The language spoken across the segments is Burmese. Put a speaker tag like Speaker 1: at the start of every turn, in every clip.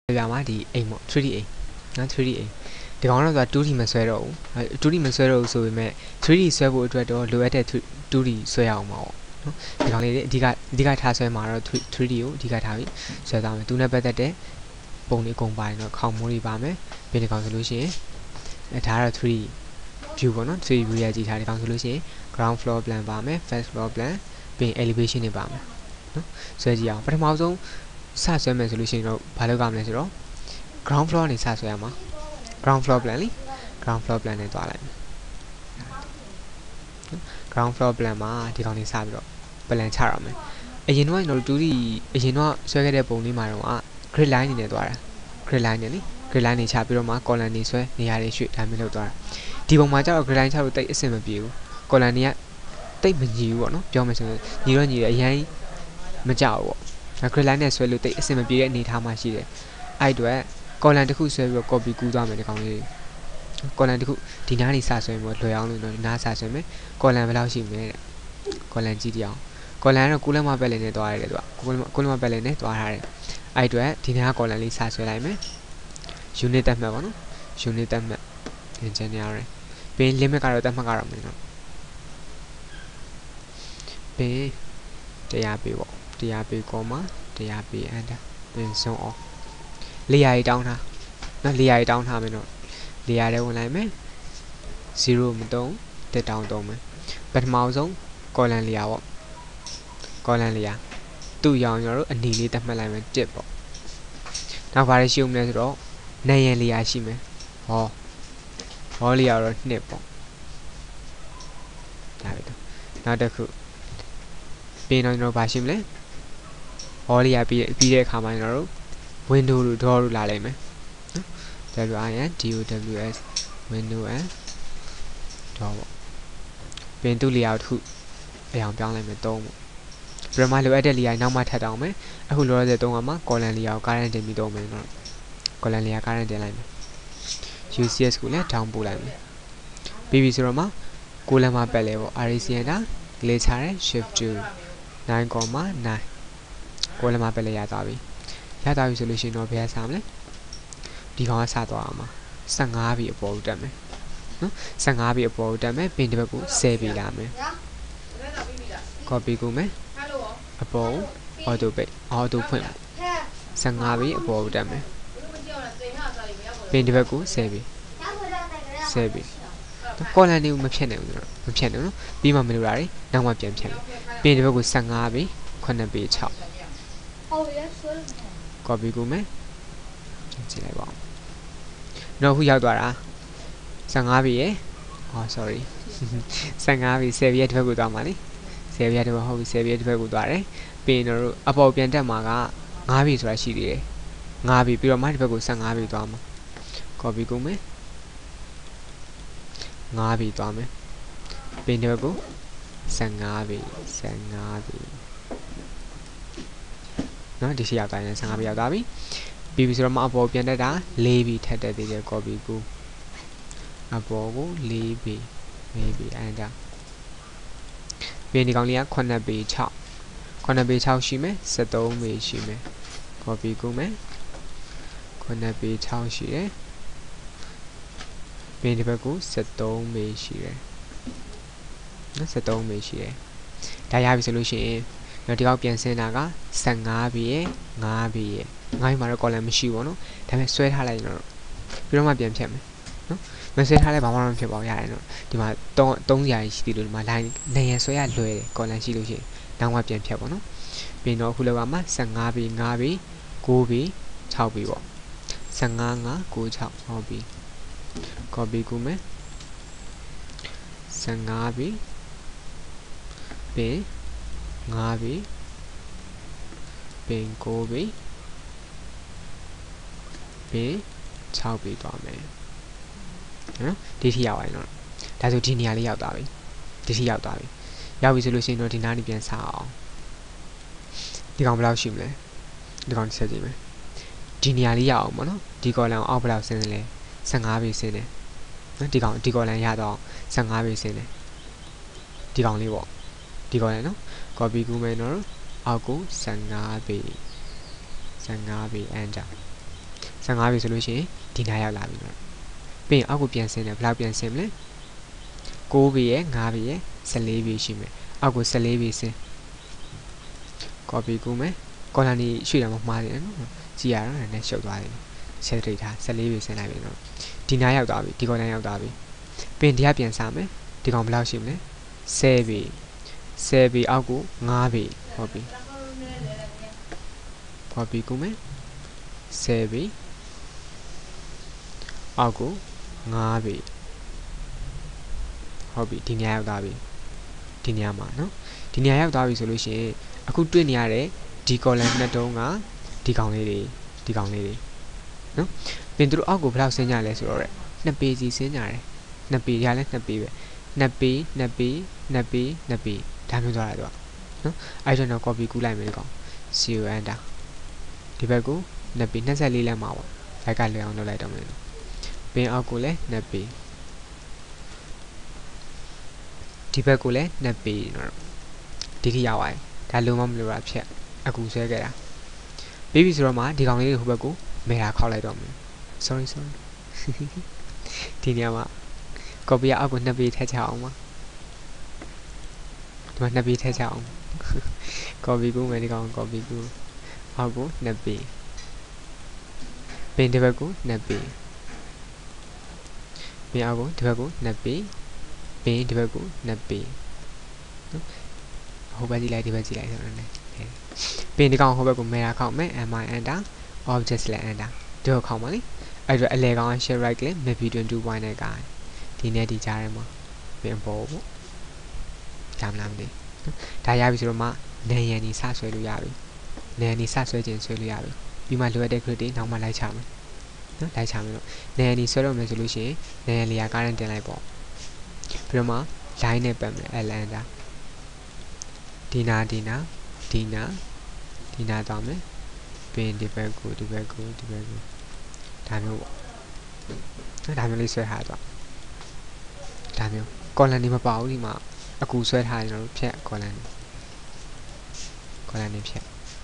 Speaker 1: ပြမှာဒီအိမ်ပေါ့ 3D အိမ်နော် 3D အိမ်ဒီကောင်တော့ 2D မဆွဲတော့ဘူး 2D မဆွဲတော့ဘူးဆိုပေမဲ့ 3D ဆွဲဖို့အတွက်တော့လိုအပ်တဲ့ 2D ဆွဲအောင်ပါပေါ့နော်ဒီကောင်လေးအဓိကထားဆွဲမှာတော့ 3D ကိုအဓိကထားပြီးဆွဲသွားမယ်သူနဲ့ပတ်သက်တဲ့ပုံလေးအကုန်ပါတယ်နော်ခေါင်းမိုးတွေပါမယ်ပြီးဒီကောင်ဆိုလို့ရှိရင်ဒါကတော့ 3D view ပေါ့နော် 3D view ရကြည့်ထားဒီကောင်ဆိုလို့ရှိရင် ground floor plan ပါမယ် first floor plan ပြီး elevation တွေပါမယ်နော်ဆွဲကြည့်အောင်ပထမဆုံးစဆွဲမယ်ဆိုလို့ရှိရင်တော့ဘာလုပ်ရမလဲဆိုတော့ ground floor နေစဆွဲရမှာ ground floor plan လေ ground floor plan နဲ့တွားလိုက်မယ် ground floor plan မှာဒီကောင်လေးစပြီးတော့ plan ချရမယ်အရင်တော့ကျွန်တော်တို့ 2D အရင်တော့ဆွဲခဲ့တဲ့ပုံလေးမှာတော့ grid line နေနဲ့တွားတာ grid line နေလေ grid line နေချပြီးတော့မှ column နေဆွဲနေရာတွေရွှေ့ဒါမျိုးလုပ်တွားတာဒီပုံမှာကျတော့ grid line ချလို့တိတ်အဆင်မပြေဘူး column တွေကတိတ်မညီဘူးပေါ့နော်ပြောမယ်ဆိုရင်ညီတော့ညီတယ်အရင်မကြောက်ဘူးပေါ့ grid line နဲ့ဆွဲလို့တိတ်အဆင်မပြေတဲ့အနေထားမှာရှိတယ်အဲ့အတွက် column တစ်ခုဆွဲပြီးတော့ copy ကူးသွားမယ်ဒီကောင်လေး column တစ်ခုဒီနားနေစဆွဲပြီးတော့လွယ်အောင်လို့ဒီနားစဆွဲမယ် column ဘယ်လောက်ရှိမလဲတဲ့ column ကြည့်ကြအောင် column ကတော့ကိုလမပတ်လည်နဲ့တွားရတယ်သူကကိုလမပတ်လည်နဲ့တွားထားတယ်အဲ့အတွက်ဒီနား column လေးစဆွဲလိုက်မယ် unit တက်မှတ်ပါနော် unit တက်မှတ် engineering ပြီး limit ကတော့တက်မှတ်ကတော့မင်းနော်ပြီး100ပေပေါ့100ပေ comma 100ပေ enter ပြီး zone off လေယာရီတောင်းထားနော်လေယာရီတောင်းထားမယ်နော်လေယာထဲဝင်လိုက်မယ်0မတုံးတက်တောင်းတုံးမယ်ပထမဆုံး column လေယာပေါ့ column လေယာသူ့ရောင်ကျွန်တော်တို့အနီလေးတက်မှတ်လိုက်မယ်1ပေါ့နောက်ဘာတွေရှိဦးမလဲဆိုတော့နယံလေယာရှိမယ်ဟောလေယာတော့2ပေါ့ဒါပဲတော့နောက်တစ်ခုပြီးတော့ကျွန်တော်ဘာရှိမလဲဟောလေယာပြီးတဲ့အခါမှာကျွန်တော်တို့ window တို့ door တို့လာလိုက်မယ်နော် WINDOWS window and door ပေါ့ပြင်သူ့ layout တစ်ခုအရောင်ပြောင်းလိုက်မယ်3ပေါ့ပြမလိုအပ်တဲ့ layout နောက်မှထပ်တောင်းမယ်အခုလိုရတဲ့3ကမှာ column layout ကားရန်တင်ပြီးတော့မယ်နော် column layout ကားရန်တင်လိုက်မယ် UCS ကိုလည်း down ပို့လိုက်မယ်ပြီးပြီဆိုတော့မှကိုလမ်းမှာပတ်လဲပေါ့ RAC enter လေးချရဲ shift to 9.9 ကိုလမ်းမှာပတ်လဲရသွားပြီဆိုလို့ရှိရင်တော့ဘယ်ဆာမလဲဒီကောင်ကစသွားအောင်ပါ15ပြီအပေါ်ကိုတက်မယ်နော်15ပြီအပေါ်ကိုတက်မယ်ပင်တစ်ဘက်ကို10ပြီလာမယ် copy ကိုမယ်အပေါ် auto page auto ဖွင့်15ပြီအပေါ်ကိုတက်မယ်ပင်တစ်ဘက်ကို10ပြီကောလန်တွေကိုမဖြတ်နိုင်ဘူးနော်မဖြတ်နိုင်ဘူးနော်ပြီးမှမလို့ရတယ်နောက်မှပြန်ဖြတ်မယ်ပင်တစ်ဘက်ကို15ပြီ9ပြီ6copy ကိုမယ်ကြည့်လိုက်ပါဦးနောက်ခုရောက်သွားတာ15ပြီရယ်sorry 15ပြီ10ပြီရဲ့တစ်ဘက်ကိုသွားမှာလေ10ပြီရဲ့တစ်ဘက်ဟုတ်ပြီ10ပြီရဲ့တစ်ဘက်ကိုသွားတယ်ပြီးရင်တော့အပေါ်ပြန်တက်မှာက9ပြီဆိုတာရှိသေးတယ်9ပြီပြီးတော့မှတစ်ဘက်ကို15ပြီသွားမှာ copy ကိုမယ်9ပြီသွားမယ်ပြီးရင်တစ်ဘက်ကို15ပြီနော်ဒီရှိရောက်တိုင်း15ပြီရောက်သွားပြီပြီးပြီဆိုတော့မှအပေါ်ပြန်တက်တာ4ပြီထပ်တက်သေးတယ် copy ကိုအပေါ်ကို4ပြီenter ပြီးဒီကောင်လေးက9ပြီ6ပြီ6ရှိမယ်73ပြီရှိမယ် copy ကိုမယ်9ပြီ6ရှိတယ်ပြီးဒီဘက်ကို73ပြီရှိတယ်နော်73ပြီရှိတယ်ဒါရပြီဆိုလို့ရှိရင်ဒီကောက်ပြန်ဆင်းတာက15ပြီရယ်5ပြီရယ်9မှာတော့ column မရှိဘူးနော်ဒါပေမဲ့ဆွဲထားလိုက်ရင်တော့ပြီးတော့မှပြန်ဖြတ်မယ်နော်မဆွဲထားလဲဘာမှမဖြစ်ပါဘူးရတယ်နော်ဒီမှာ3ရာရှိသေးလို့ဒီမှာ line နေရဆွဲရလွယ်တယ် column ရှိလို့ရှိရင်နောက်မှပြန်ဖြတ်ပါနော်ပြီးတော့အခုလောက်ကမှ15ပြီ5ပြီ9ပြီ6ပြီပေါ့15 5 9 6ဟုတ်ပြီ copy ကူမယ်15ပြီပြီး5ပြီပြီး9ပြီပြီး6ပြီသွားမယ်နော်ဒီထိရောက်သွားရင်တော့ဒါဆိုဒီနေရာလေးရောက်သွားပြီဒီထိရောက်သွားပြီရောက်ပြီဆိုလို့ရှိရင်တော့ဒီနားနေပြန်စားအောင်ဒီကောင်ဘယ်လောက်ရှိမလဲဒီကောင်ဆက်ကြည့်မယ်ဒီနေရာလေးရအောင်ပေါ့နော်ဒီ column အောက်ဘယ်လောက်ဆင်းလဲ15ပြီဆင်းတယ်နော်ဒီ column ရတော့15ပြီဆင်းတယ်ဒီကောင်လေးပေါ့ဒီ column နော် copy ကူးမယ်နော်အောက်ကို15ပြီenter 15ပြီဆိုလို့ရှိရင်ဒီနားရောက်လာပြီနော်ပြီးရင်အောက်ကိုပြန်ဆင်းတယ်ဘယ်လောက်ပြန်ဆင်းမလဲ9ပြီရဲ့5ပြီရဲ့14ပြီရှိမယ်အောက်ကို14ပြီဆင်း copy ကူးမယ် column นี่ရွှေ့တာမမှားတယ်နော်ကြည့်ရတော့လည်းရှုပ်သွားတယ်ဆက်ထိတ်ထား14ပြီဆင်းလိုက်ပြီနော်ဒီနားရောက်သွားပြီဒီ column ရောက်သွားပြီပြီးရင်ဒီကပြန်စားမယ်ဒီကောင်ဘယ်လောက်ရှိမလဲ10ပြီ10ပြီအောက်ကို5ပြီဟုတ်ပြီ copy ကူးမယ်10ပြီအောက်ကို5ပြီဟုတ်ပြီဒီနေရာရောက်သွားပြီဒီနေရာမှာနော်ဒီနေရာရောက်သွားပြီဆိုလို့ရှိရင်အခုတွေ့နေရတဲ့ဒီ column နှစ်တုံးကဒီကောင်လေးတွေနော်ပြင်သူတို့အောက်ကိုဘယ်လောက်ဆင်းကြလဲဆိုတော့2ပေစီဆင်းကြတယ်2ပေရလဲ2ပေပဲ2ပေ2ပေ2ပေ2ပေဒါမျိုးသွားတာတော့နော်အဲ့တော့ copy ကူးလိုက်မယ်ဒီကောင် CO enter ဒီဘက်ကို2ပေ24လက်မှာပေါ့ဘက်ကလွယ်အောင်လုပ်လိုက်တော့မယ်ပင်အောက်ကိုလည်း2ပေဒီဘက်ကိုလည်း2ပေနော်ဒီထိရောက်သွားတယ်ဒါလုံးဝမလိုတာဖြတ်အကူဆွဲခဲ့တာပြီးပြီဆိုတော့မှဒီကောင်လေးတွေဟိုဘက်ကိုမဲတာခောက်လိုက်တော့မယ် sorry ဒီနေရာမှာ copy အောက်ကို2ပေထည့်ချအောင်ပါဒီမှာ2ပေထည့်ချအောင် copy ကိုမယ်ဒီကောင် copy ကိုအောက်ကို2ပေပင်ဒီဘက်ကို2ပေပင်အောက်ကိုဒီဘက်ကို2ပေပင်ဒီဘက်ကို2ပေနော်ဟိုဘက်ကြည့်လိုက်ဒီဘက်ကြည့်လိုက်ဆိုတော့လည်းပင်ဒီကောင်ဟိုဘက်ကိုမဲတာခောက်မယ် mi enter object select enter ဒီကိုခောက်ပါလိအဲ့တော့အလဲကောင် share right click map between 2 point နဲ့ကဒီနဲ့ဒီကြားထဲမှာပင်ပေါ်ပေါ့ကြားမလားမသိဒါရပြီဆိုတော့မှနေရန်ဒီစဆွဲလို့ရပြီနေရန်ဒီစဆွဲခြင်းဆွဲလို့ရပြီပြီးမှလိုအပ်တဲ့ grid တွေနောက်မှလိုက်ချမယ်နော်လိုက်ချမယ်လို့နေရန်ဒီဆွဲတော့မယ်ဆိုလို့ရှိရင်နေရန်လေးကကားနဲ့တင်လိုက်ပေါ့ပြီးတော့မှ line နဲ့ပတ်မယ် l enter ဒီနာသွားမယ်ပြီးရင်ဒီဘက်ကိုဒါမျိုးပေါ့ဒါမျိုးလေးဆွဲထားတော့ဒါမျိုး column တွေမပါဘူးဒီမှာအကူဆွဲထားတယ်ကျွန်တော်တို့ဖြတ် column တွေဖြတ်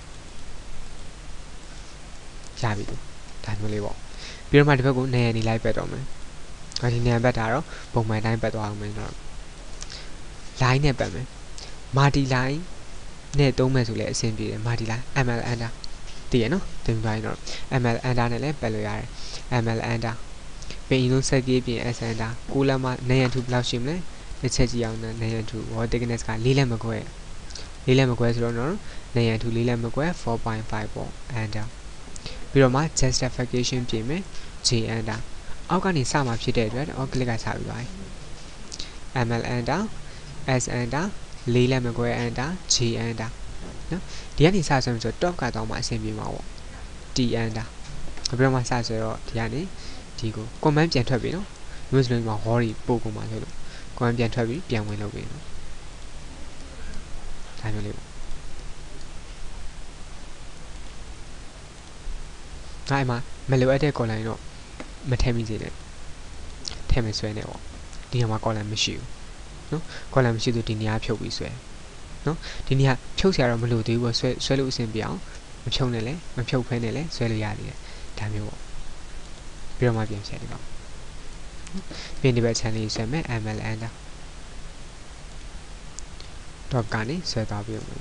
Speaker 1: ရပြီဒါမျိုးလေးပေါ့ပြီးတော့မှဒီဘက်ကိုနေရန်ဒီလိုက်ပတ်တော့မယ်ဒီနေရန်ပတ်တာတော့ပုံမှန်တိုင်းပတ်သွားအောင်မယ်ကျွန်တော် line နဲ့ပတ်မယ် multi line နဲ့သုံးမယ်ဆိုလဲအဆင်ပြေတယ် multi line ml enter တည်ရနော်တင်ပြရင်တော့ ml enter နဲ့လည်းပတ်လို့ရတယ် ml enter ပြင်ရင်လုံးဆက်ပြေးပြင် s enter ကိုလက်မနေရန်2ဘယ်လောက်ရှိမလဲတစ်ချက်ကြည့်အောင်နေရန်2 wall thickness က4လက်မခွဲဆိုတော့နော်နေရန်2 4လက်မခွဲ 4.5 ပေါ့ enter ပြီးတော့မှ justification ပြင်မယ် j enter အောက်ကနေစမှာဖြစ်တဲ့အတွက် all click ကစပြီးသွားပြီ ml enter s enter 4လက်မခွဲ enter j enter နော်ဒီကနေစဆွဲမယ်ဆိုတော့ top ကတော့မှအဆင်ပြေမှာပေါ့ t enter ပြီးတော့မှစဆွဲတော့ဒီကနေဒီကို command ပြန်ထွက်ပြီနော်မျိုးစလုံးမှာ hori ပို့ကုန်မှာဆိုလို့ command ပြန်ထွက်ပြီးပြန်ဝင်လုပ်ပြီနော်ဒါမျိုးလေးပေါ့ဒါမှမလိုအပ်တဲ့ column တော့မထည့်မိစေနဲ့ထည့်မဆွဲနဲ့ပေါ့ဒီမှာ column မရှိဘူးနော် column မရှိသူဒီနေရာဖြုတ်ပြီးဆွဲနော်ဒီနေရာဖြုတ်ဆရာတော့မလိုသေးဘူးဆွဲလို့အဆင်ပြေအောင်မဖြုတ်နဲ့လဲမဖြုတ်ဖဲနဲ့လဲဆွဲလို့ရသေးတယ်ဒါမျိုးပေါ့ပြီးတော့မှပြန်ဆက်ဒီကောင်ပြင်ဒီဘက် channel လေးဆွဲမယ် ml enter top ကနေဆွဲသွားပြီးတော့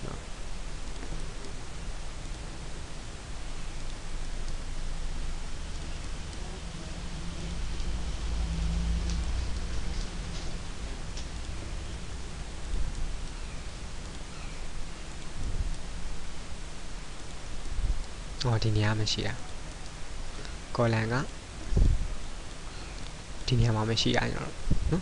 Speaker 1: ဒီနေရာမရှိတာ column ကဒီနေရာမှာမရှိရအောင်နော်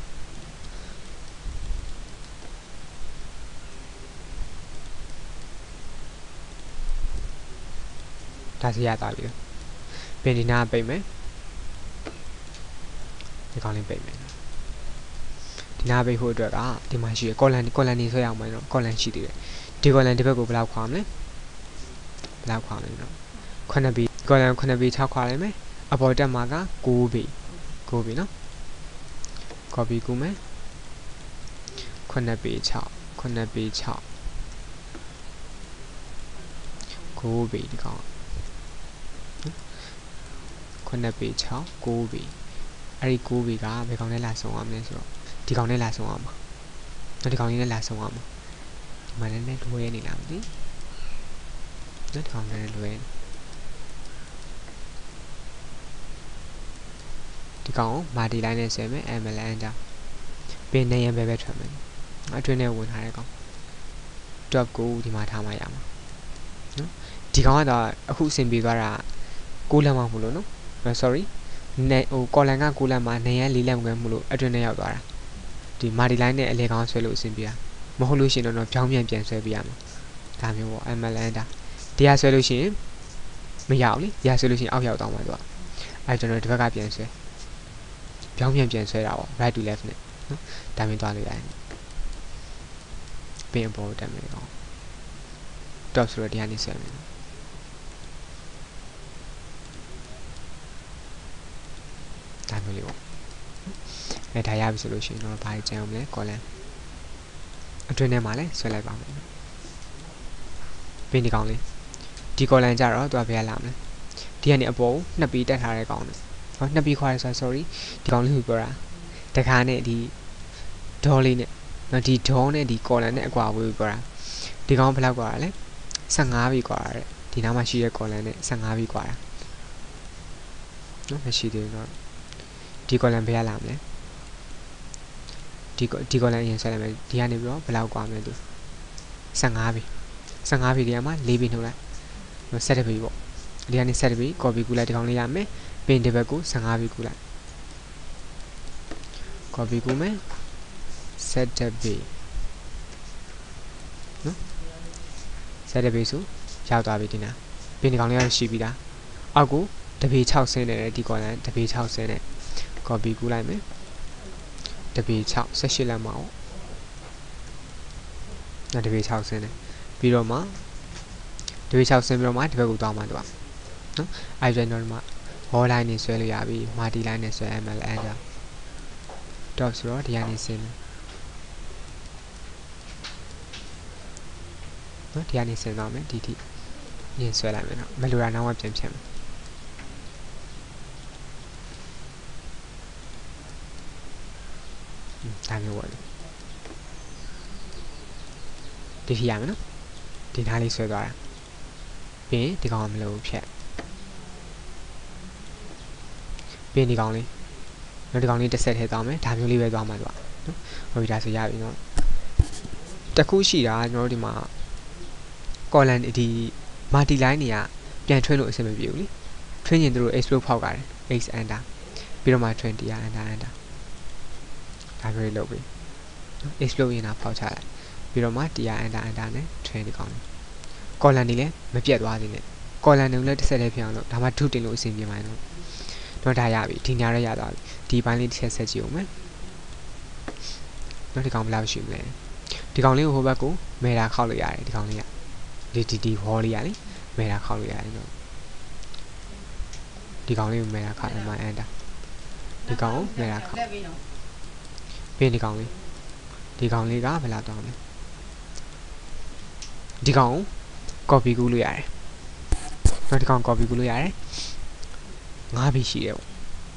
Speaker 1: ဒါစီရသွားပြီပင်ဒီနာပိတ်မယ်ဒီကောင်လေးပိတ်မယ်ဒီနာပိတ်ဖို့အတွက်ကဒီမှာရှိရ column နေဆွဲအောင်မယ်နော် column ရှိသေးတယ်ဒီ column ဒီဘက်ကိုဘယ်လောက်ခွာမလဲနော်9 b column 9 b 6ခွာလိုက်မယ်အပေါ်တက်မှာက9 b နော် copy ကူးမယ်9 b 6 9 b 6 9 b ဒီကောင် 9ပေ6 9ပေအဲ့ဒီ9ပေကဘယ်ကောင်နဲ့လာဆုံးအောင်လဲဆိုတော့ဒီကောင်နဲ့လာဆုံးအောင်ပါဒီကောင်လေးနဲ့လာဆုံးအောင်ပါဒီမှာလည်းလွဲနေလားမသိဒီကောင်နဲ့လွဲဒီကောင်မာဒီလိုင်းနဲ့ဆွဲမယ် ML enter ပြင်နေရင်ပဲထွက်မယ်အတွင်းထဲဝင်ထားတဲ့ကောင် top ကိုဒီမှာထားမှရမှာနော်ဒီကောင်ကတော့အခုအဆင်ပြေသွားတာ6လက်မှမဟုတ်လို့နော် sorry နေဟိုကော်လန်က6လက်မှာနေရ4လက်မကွဲမလို့အတွင်းထဲရောက်သွားတာဒီမာဒီလိုင်းနဲ့အလေကောင်ဆွဲလို့အဆင်ပြေတာမဟုတ်လို့ရှိရင်တော့ပြောင်းပြန်ဆွဲပြရမှာဒါမျိုးပေါ့ ML enter တရားဆွဲလို့ရှိရင်မရအောင်လေတရားဆွဲလို့ရှိရင်အောက်ရောက်သွားမှာသူကအဲကျွန်တော်ဒီဘက်ကပြန်ဆွဲပြောင်းပြန်ဆွဲတာပေါ့ right to left နဲ့နော်ဒါမျိုးသွားလို့ရတယ်ပင်ပေါ်တက်မယ်ကောင် top ဆိုတော့ဒီကနေဆွဲမယ်ဒါမျိုးလေးပေါ့အဲဒါရပြီဆိုလို့ရှိရင်တော့ဘာကြံအောင်လဲ column အတွင်းထဲမှာလဲဆွဲလိုက်ပါမယ်ပင်ဒီကောင်လေးဒီ column ကြတော့သူကဘယ်လာမလဲဒီကနေအပေါ်နှစ်ပြီးတက်ထားတဲ့ကောင်နဲ့ဟောနှစ်ပြီးခွာရဲဆို sorry ဒီကောင်လေးကိုပြောတာတခါနဲ့ဒီဒေါ်လေးနဲ့နော်ဒီဒေါ်နဲ့ဒီ column နဲ့အကွာဝေးပြောတာဒီကောင်ဘယ်လောက်ကွာလဲ15ပြီကွာတဲ့ဒီနားမှာရှိတဲ့ column နဲ့15ပြီကွာတာနော်မရှိသေးဘူးတော့ဒီ column ဘယ်လာမလဲဒီ column အရင်ဆက်လိုက်မယ်ဒီကနေပြီးတော့ဘယ်လောက်ကွာမလဲသူ15ပြီ15ပြီဒီမှာ4ပြီနှုတ်လိုက်7ပြီပေါ့ဒီကနေ7ပြီ copy ကူလိုက်ဒီကောင်လေးရမယ်ပင်ဒီဘက်ကို15ပြီကူလိုက် copy ကူမယ်7ပြီနော်7ပြီဆိုရောက်သွားပြီဒီနာပင်ဒီကောင်လေးရရှိပြီလားအောက်ကိုတပေ6ဆင်းနေတယ်ဒီ column တပေ6ဆင်းနေ copy ကူလိုက်မယ်တပေ6 18လက်မှာပေါ့တပေ6ဆင်းနေပြီးတော့မှတပေ6ဆင်းပြီးတော့မှဒီဘက်ကိုသွားမှတော့နော်အဲ့ဒါတော့မှ wall line နေဆွဲလို့ရပြီ multi line နေဆွဲ ML enter top ဆိုတော့ဒီကနေဆင်းမယ်နော်ဒီကနေဆင်းသွားမယ်ဒီထိရင်ဆွဲလိုက်မယ်နော်မလိုတာနောက်မှပြန်ဖြတ်မယ်ဒါမျိုးပေါ့လေဒီထိရမယ်နော်ဒီနားလေးဆွဲသွားတာပြီးရင်ဒီကောင်မလို့ဖြတ်ပြီးရင်ဒီကောင်လေးနောက်ဒီကောင်လေးတစ်ဆက်ထဲသွားမယ်ဒါမျိုးလေးပဲသွားမှာတော့နော်ဟိုဒါဆိုရပြီနော်တခုရှိတာကျွန်တော်တို့ဒီမှာ column ဒီ multi line တွေကပြန်ထွင်းလို့အဆင်မပြေဘူးလीထွင်းရင်တို့ explode ဖောက်ကြတယ် x enter ပြီးတော့မှ20ရ enter ဒါမျိုးလေးလုပ်ပြီးနော် explode ရင်တော့ဖောက်ချလိုက်ပြီးတော့မှတရား enter နဲ့ train ဒီကောင်လေး column တွေလည်းမပြတ်သွားသေးနဲ့ column တွေလည်းတစ်ဆက်တည်းဖြစ်အောင်လို့ဒါမှထုတင်လို့အဆင်ပြေမှာနော်တော့ဒါရပြီဒီညာရသွားပြီဒီပိုင်းလေးတစ်ချက်ဆက်ကြည့်အောင်မယ်နော်ဒီကောင်ဘယ်လောက်ရှိမလဲဒီကောင်လေးကိုဟိုဘက်ကိုမဲတာခောက်လို့ရတယ်ဒီကောင်လေးကဒီ wall လေးရလေမဲတာခောက်လို့ရတယ်နော်ဒီကောင်လေးကိုမဲတာခောက်မှ enter ဒီကောင်ကိုမဲတာခောက်ပြီးဒီကောင်လေးကဘယ်လောက်တောင်းလဲဒီကောင်ကို copy ကူးလို့ရတယ်နော်ဒီကောင် copy ကူးလို့ရတယ်5ပြီရှိတယ်ပေါ့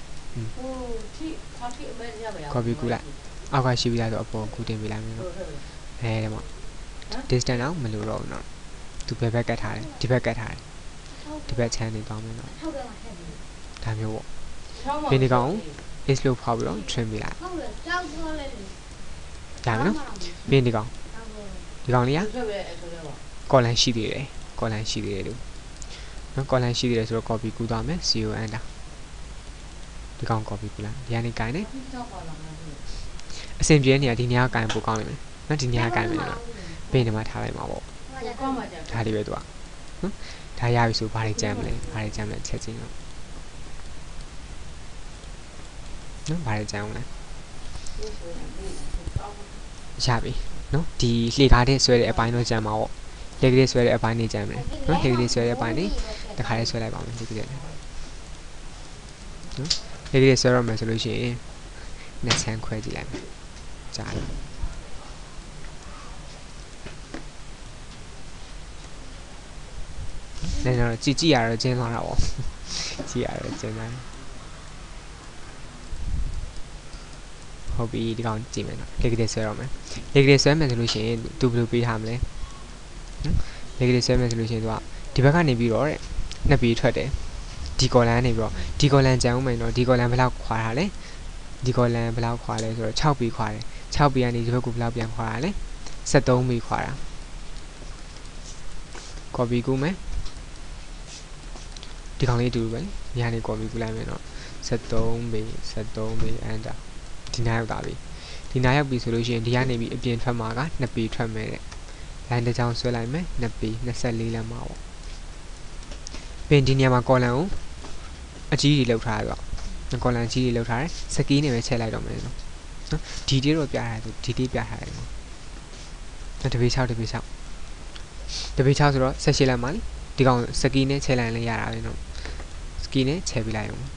Speaker 1: copy ကူးလိုက်အောက်ကရှိပြီလားဆိုအပေါ်ကူးတင်ပေးလိုက်မယ်နော်အဲဒီမှာ distance တော့မလိုတော့ဘူးနော်သူဘယ်ဘက်ကတ်ထားတယ်ဒီဘက်ကတ်ထားတယ်ဒီဘက် channel နေတောင်းမယ်နော်ဒါမျိုးပေါ့ဒီဒီကောင် is လို့ဖောက်ပြီးတော့ trim ပေးလိုက်ဒါမယ်နော်ပြီးဒီကောင်လေးက column ရှိသေးတယ်လို့နော် column ရှိသေးတယ်ဆိုတော့ copy ကူးသွားမယ် co enter ဒီကောင် copy ကူးလိုက်ဒီကနေကိုင်တယ်အဆင်ပြေနေရဒီနေရာကိုင်ပို့ကောင်းနေမယ်နော်ဒီနေရာကိုင်မယ်နော်ပြီးနေမှာထားလိုက်မှာပေါ့ဒါလေးပဲသူကနော်ဒါရပြီဆိုဘာတွေကြမ်းမလဲချက်ချင်းနော်ဘာတွေကြမ်းအောင်လဲရပြီနော်ဒီလှေကားတဲ့ဆွဲတဲ့အပိုင်းတော့ကြမ်းမှာပေါ့လက်ကလေးဆွဲတဲ့အပိုင်းနေကြမ်းမယ်နော်လက်ကလေးဆွဲတဲ့အပိုင်းနေတခါလေးဆွဲလိုက်ပါမယ်ဒီကလေးနော်လက်ကလေးဆွဲရမယ်ဆိုလို့ရှိရင်နှစ်ချမ်းခွဲကြည့်လိုက်မယ်ကြားတယ်လည်းတော့ကြည့်ရတော့ကျင်းသွားတာပေါ့ကြည့်ရတယ်ကျန်တယ်ဟုတ်ပြီဒီကောင်ကြည့်မယ်နော်လေကလေးဆွဲတော့မယ်လေကလေးဆွဲမယ်ဆိုလို့ရှိရင်သူဘယ်လိုပေးထားမလဲလေကလေးဆွဲမယ်ဆိုလို့ရှိရင်သူကဒီဘက်ကနေပြီးတော့တဲ့နှစ်ပြီးထွက်တယ်ဒီကော်လန်ကနေပြီးတော့ဒီကော်လန်ကြံဦးမယ်နော်ဒီကော်လန်ဘယ်လောက်ခွာထားလဲဒီကော်လန်ဘယ်လောက်ခွာလဲဆိုတော့6ပြီးခွာတယ်6ပြီးကနေဒီဘက်ကိုဘယ်လောက်ပြန်ခွာတာလဲ73ပြီးခွာတာ copy ကူးမယ်ဒီကောင်လေးတူပဲညနေ copy ကူးလိုက်မယ်နော်73ပြီး enter ဒီနားရောက်တာပြီဒီနားရောက်ပြီဆိုလို့ရှိရင်ဒီကနေပြီးအပြင်ထွက်မှာက2ပြီးထွက်မယ်တဲ့ line တစ်ချောင်းဆွဲလိုက်မယ်2ပြီး24လမ်းမှာပေါ့ပင်ဒီနေရာမှာ column ကိုအကြီးကြီးလောက်ထားရတော့ column ကြီးကြီးလောက်ထားတယ်စကီးနဲ့ပဲချက်လိုက်တော့မယ်နော်ဒီတေးတော့ပြထားတယ်ဆိုဒီတေးပြထားတယ်နော်တပေ6တပေ6ဆိုတော့18လမ်းမှာလေဒီကောင်စကီးနဲ့ချက်လိုက်လည်းရတာပဲနော်စကီးနဲ့ချက်ပြလိုက်အောင်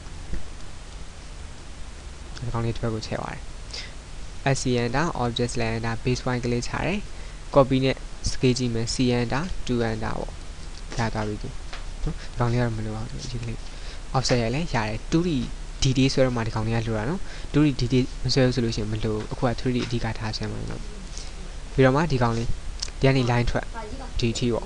Speaker 1: ဒီကောင်လေးတစ်ဖက်ကိုချက်သွားတယ် SCN object layer base point ကလေးချတယ် copy နဲ့ scale ကြည့်မယ် CN 2 enter ပေါ့ရသွားပြီသူနော်ဒီကောင်လေးကတော့မလိုအောင်ဒီကလေး offset ရလဲရတယ် 2D DD ဆွဲတော့မှဒီကောင်လေးကလိုတာနော် 2D DD မဆွဲဘူးဆိုလို့ရှိရင်မလိုအခုက 3D အဓိကထားဆွဲမှာနော်ပြီးတော့မှဒီကောင်လေးဒီကနေ line ထွက် DT ပေါ့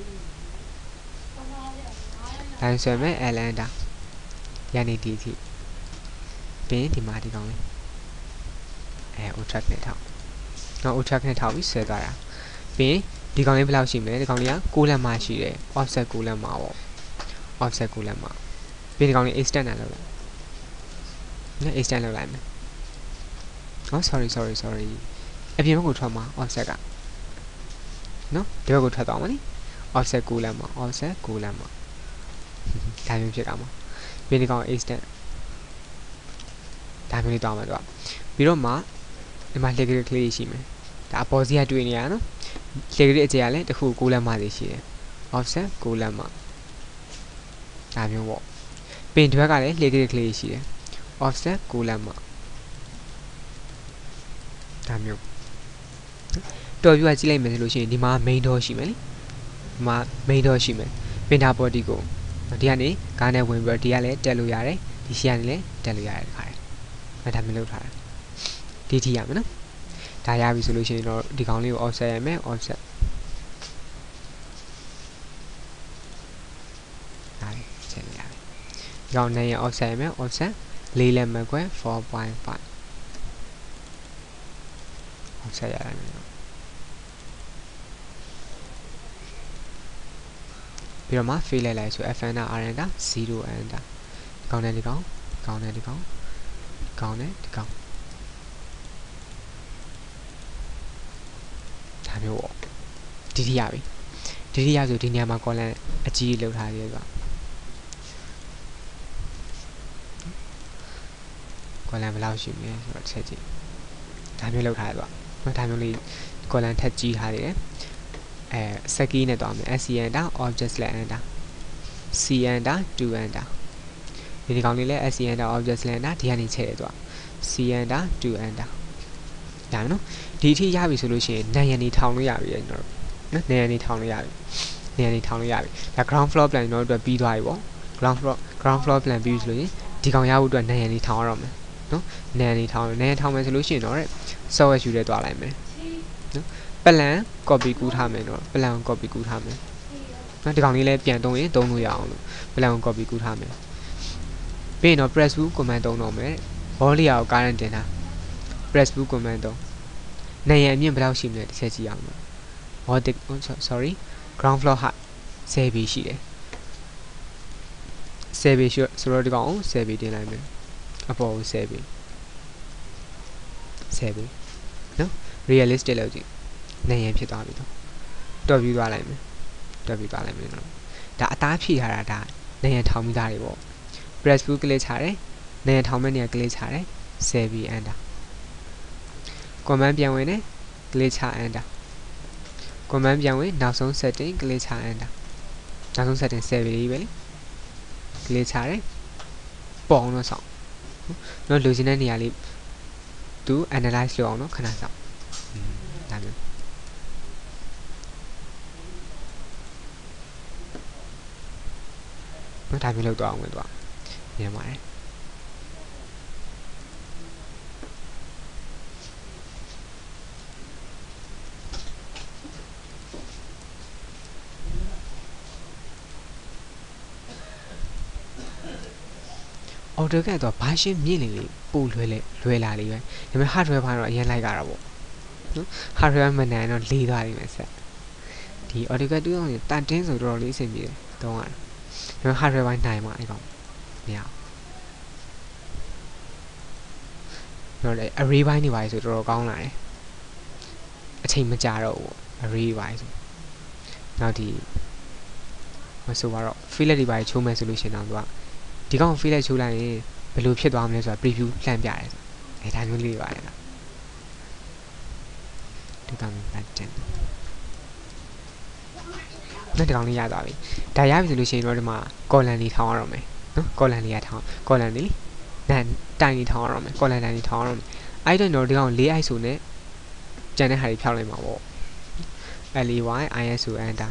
Speaker 1: line ဆွဲမယ် L enter ဒီကနေ DT ပြီးဒီမှာဒီကောင်လေးtrack နဲ့ထောက်နော် track နဲ့ထောက်ပြီးဆွဲသွားတာပြီးဒီကောင်လေးဘယ်လောက်ရှိမလဲဒီကောင်လေးက6လက်မှရှိတယ် offset 6လက်မှပေါ့ offset 6လက်မှပြီးဒီကောင်လေး extend နဲ့လုပ်လိုက်နော် extend လုပ်လိုက်မယ်နော် sorry အပြင်ဘက်ကိုထွက်မှာ offset ကနော်ဒီဘက်ကိုထွက်သွားမှာနိ offset 6လက်မှ offset 6လက်မှဒါမျိုးဖြစ်တာမှာပြီးဒီကောင် extend ဒါမျိုးလေးတောင်းမယ်တော့ပြီးတော့မှဒီမှာ leg ကလေးရှိမယ်ဒါအပေါ်စီကတွေ့နေရနော် leg ရဲ့အကျယ်ကလည်းတစ်ခု6လက်မှစီရှိတယ် offset 6လက်မှဒါမျိုးပေါ့ပင်တစ်ဘက်ကလည်း leg ကလေးရှိတယ် offset 6လက်မှဒါမျိုးတော်ပြူကကြည့်လိုက်မယ်ဆိုလို့ရှိရင်ဒီမှာ main door ရှိမယ်လေဒီမှာ main door ရှိမယ် printer body ကိုဒီကနေကားနဲ့ဝင်ပြီးတော့ဒီကလည်းတက်လို့ရတယ်ဒီရှေ့ကနေလည်းတက်လို့ရတယ်ခါတယ်ဒါမျိုးလုပ်ထားတာဒီထိရမယ်နော်ဒါရပြီဆိုလို့ရှိရင်တော့ဒီကောင်လေးကို offset ရမယ် offset ဒါချက်ရတယ်ဒီကောင်နဲ့ရ offset ရမယ် offset 4လက်မှတ်ခွဲ 4.5 offset ရတယ်ပြီးတော့မှ fail လိုက်ဆို fn r enter 0 enter ကောင်းတယ်ဒီကောင်ကောင်းတယ်ဒီကောင်ကောင်းတယ်ဒီကောင်ဒါမျိုးပေါ့ဒီထိရပြီဒီထိရဆိုဒီနေရာမှာ column အကြီးလောက်ထားရဲဆိုcolumn ဘယ်လောက်ရှိမလဲဆိုတော့ချက်ကြည့်ဒါမျိုးလောက်ထားရဲဆိုတော့ဒါမျိုးလေး column ထပ်ကြီးထားတယ်စက်ကီးနဲ့တွားမယ် SCN object layer enter CN 2 enter ဒီကောင်လေးလည်း SCN object layer enter ဒီကနေချက်ရဲဆိုတော့ CN 2 enter ဒါမယ်နော်ဒီအထိရပြီဆိုလို့ရှိရင်နံရံနေထောင်လို့ရပြီကျွန်တော်နော်နံရံနေထောင်လို့ရပြီနံရံနေထောင်လို့ရပြီဒါ ground floor plan ကျွန်တော်တို့အတွက်ပြီးသွားပြီပေါ့ ground floor plan ပြီးဆိုလို့ရင်ဒီကောင်ရဖို့အတွက်နံရံနေထောင်ရတော့မယ်နော်နံရံနေထောင်မယ်ဆိုလို့ရှိရင်တော့ software ယူထဲတွားလိုက်မယ်နော် plan copy ကူးထားမယ်တော့ plan copy ကူးထားမယ်နော်ဒီကောင်လေးလည်းပြန်သုံးရင်သုံးလို့ရအောင်လို့ plan copy ကူးထားမယ်ပြီးရင်တော့ press view command သုံးတော့မယ် volley ကို current တင်ထား press view command သုံးနေရအမြင့်ဘယ်လောက်ရှိမလဲတစ်ချက်ကြည့်အောင်နော် sorry ground floor height 10 b ရှိတယ်10 b ဆိုတော့ဒီကောင်10 b တင်လိုက်မယ်အပေါ်ကို10 b နော် realistic လောက်ကြည့်နေရဖြစ်သွားပြီတော့တော်ပြသွားလိုက်မယ်နော်ဒါအသားဖြည့်ထားတာဒါနေရထောင်မိသားတွေပေါ့ press view ကလေးချတယ်နေရထောင်မဲ့နေရကလေးချတယ်10 b enter command ပြန်ဝင်တယ် glitch enter command ပြန်ဝင်နောက်ဆုံး setting glitch enter နောက်ဆုံး setting 7လေးပဲလေ glitch ရတယ်ပေါ်အောင်တော့ဆောင်နော်လိုချင်တဲ့နေရာလေးသူ analyze လုပ်အောင်နော်ခဏဆောင်ဒါမျိုးနော်ဒါမျိုးလုပ်တော့အောင်ဝင်တော့မြင်ပါတယ်AutoCAD တော့ဘာရှင်းမြင့်လေလေပို့လွယ်လာလေပဲဒါပေမဲ့ hardware ဘာတော့အရင်လိုက်ကြတာပေါ့နော် hardware မနိုင်တော့လေးသွားပြီမယ်ဆက်ဒီ AutoCAD 2000တန်တင်းဆိုတော်တော်လေးအဆင်ပြေတယ်တုံးရတယ်ဒါပေမဲ့ hardware ပိုင်းနိုင်မှာအဲ့ကောင်မရတော့လေ array ပိုင်းနေပါလေဆိုတော်တော်ကောင်းလာတယ်အချိန်မကြာတော့ဘူး array ပိုင်းဆိုနောက်ဒီမဆိုတော့ fillet တွေပိုင်းချိုးမယ်ဆိုလို့ရှင်တော့သူကဒီကောင် fillet ချိုးလိုက်ရင်ဘယ်လိုဖြစ်သွားမလဲဆိုတာ preview လှမ်းပြတယ်ဆိုအဲဒါမျိုးလေးပါတယ်နော်ဒီကောင်ပတ်တင်နောက်ဒီကောင်လေးရသွားပြီဒါရပြီဆိုလို့ရှိရင်တော့ဒီမှာ column လေးထောင်းရအောင်မယ်နော် column လေးရထောင်း column လေးနန်တိုင်လေးထောင်းရအောင်မယ် column တိုင်လေးထောင်းရအောင်မယ်အဲ့တော့ဒီကောင် 4ISO နဲ့ကျန်တဲ့ဟာတွေဖြောက်လိုက်မှာပေါ့ LAY ISO enter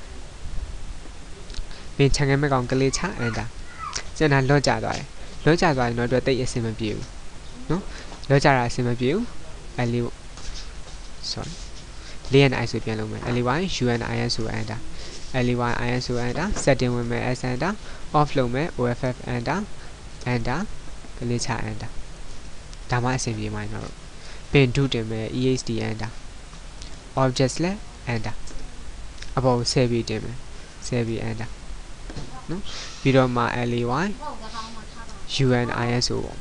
Speaker 1: ပြင်ချန်ခဲ့မဲ့ကောင်ကလေးချ enter ကျန်တာလော့ကျသွားတယ်လော့ကျသွားရင်တော့တိတ်အဆင်မပြေဘူးနော်လော့ကျတာအဆင်မပြေဘူးLA sorry 4 ISO ပြန်လုပ်မယ် LAY UN ISO enter LAY ISO enter setting ဝင်မယ် S enter off လုပ်မယ် OFF enter enter ကလေးချ enter ဒါမှအဆင်ပြေမှာတော့ပင်ဒုတင်မယ် EHD enter objects လဲ enter အပေါ်ဆက်ပြီးတင်မယ်ဆက်ပြီး enter နော်ပြီးတော့မှ LAY UN ISO ပေါ့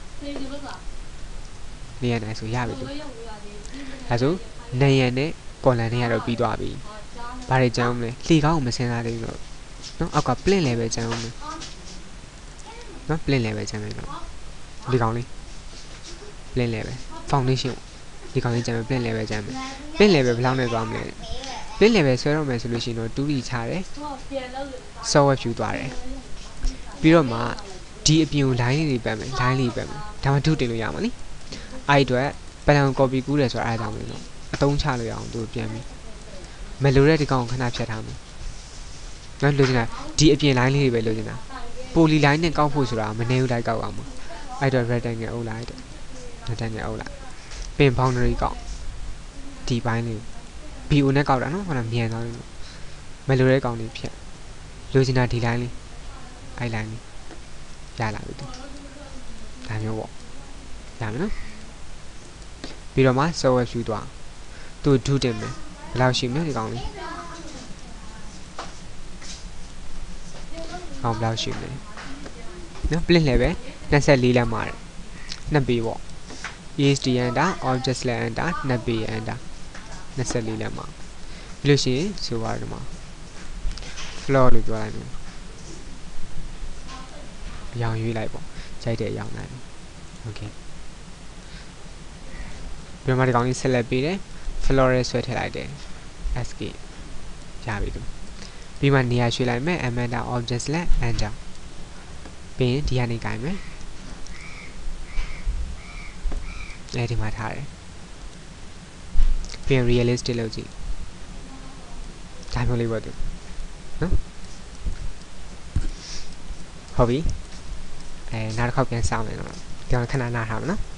Speaker 1: UN ISO ရပြီအဲဆိုနေရနဲ့ column တွေကတော့ပြီးသွားပြီဘာတွေကြမ်းအောင်လဲလှေကောင်းကိုမစင်စားသေးဘူးတော့နော်အောက်က plane level ကြမ်းအောင်လဲနော် plane level ကြမ်းမယ်တော့ဒီကောင်လေး plane level foundation ဒီကောင်လေးကြမ်းမယ် plane level ကြမ်းမယ် plane level ဘယ်လောက်နဲ့သွားမလဲ plane level ဆွဲတော့မယ်ဆိုလို့ရှိရင်တော့ 2D ချတယ် software view သွားတယ်ပြီးတော့မှဒီအပြင်ကို line လေးတွေပတ်မယ် line လေးပတ်မယ်ဒါမှဒုတင်လို့ရမှာနိအဲ့အတွက် plan copy ကူးတယ်ဆိုတာအားကြောင့်မလို့အသုံးချလို့ရအောင်သူပြန်ပြီးမလိုတဲ့ဒီကောင်ကိုခဏဖြတ်ထားမယ်နော်လိုချင်တာဒီအပြင် line လေးတွေပဲလိုချင်တာ poly line နဲ့ကောက်ဖို့ဆိုတာမနေဘူးလိုက်ကောက်အောင်ပါအဲ့တော့ rectangle အုပ်လိုက်တယ် rectangle အုပ်လိုက်ပင် boundary ကောက်ဒီပိုင်းလေး BO နဲ့ကောက်တာနော်ဟိုကမြန်သွားတယ်မလိုတဲ့ကောင်လေးဖြတ်လိုချင်တာဒီ line လေးအဲ့ line လေးရလာပြီဒါမျိုးပေါ့ရမယ်နော်ပြီးတော့မှ software view သွားသူဒုတင်မယ်ဘယ်လောက်ရှိမလဲဒီကောင်လေးကောင်ဘယ်လောက်ရှိမလဲနော် plane level 24လမ်းမှာတယ်နှစ်ပေပေါ့ EHD enter objects လဲ enter နှစ်ပေ enter 24လမ်းမှာပြီးလို့ရှိရင်ဆိုပါတော့ဒီမှာ floor လို့ပြောလိုက်မယ်ရောင်ရွေးလိုက်ပေါ့ကြိုက်တဲ့အရောင်လိုက် okay ပြီးတော့မှဒီကောင်လေးဆက်လက်ပေးတယ် floor ရဲဆွဲထည့်လိုက်တယ် escape ရပြီသူပြီးမှနေရာရွှေ့လိုက်မယ် amanda objects လဲ enter ပြီးရင်ဒီကနေကြိုင်မယ်အဲဒီမှာထားတယ်ပြီးရင် realistic လုပ်ကြည့်ဒါမျိုးလေးပေါ့သူနော်ဟုတ်ပြီနောက်တစ်ခေါက်ပြန်စောင့်မယ်နော်ဒီကောင်ခဏနားထားမယ်နော်